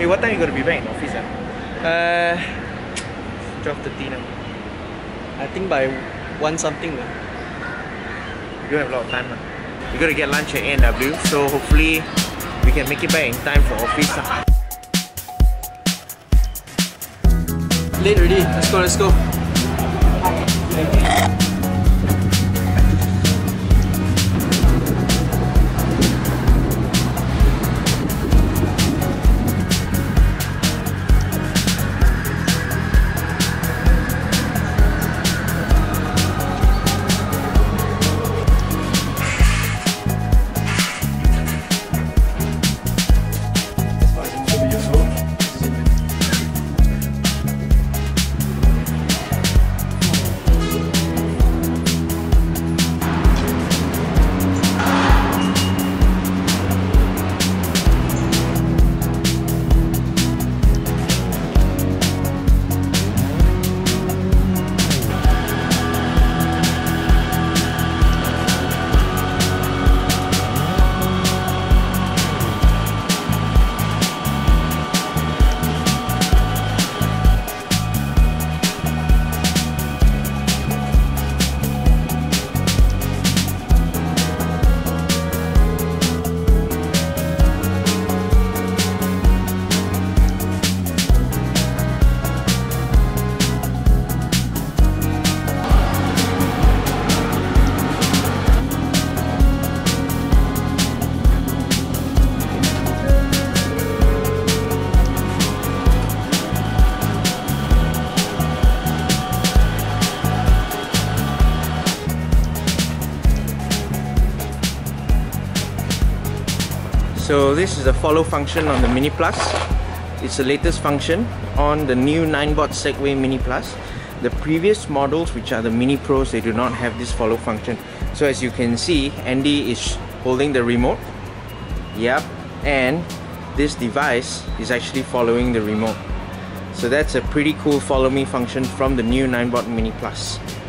Hey, what time you gonna be back in office? 12:30 now. I think by 1 something. You have a lot of time. We're gonna get lunch at A&W, so hopefully we can make it back in time for office. Late already. Let's go. So this is the follow function on the miniPLUS. It's the latest function on the new Ninebot Segway miniPLUS. The previous models, which are the Mini Pros, they do not have this follow function. So as you can see, Andy is holding the remote. Yep, and this device is actually following the remote. So that's a pretty cool follow me function from the new Ninebot miniPLUS.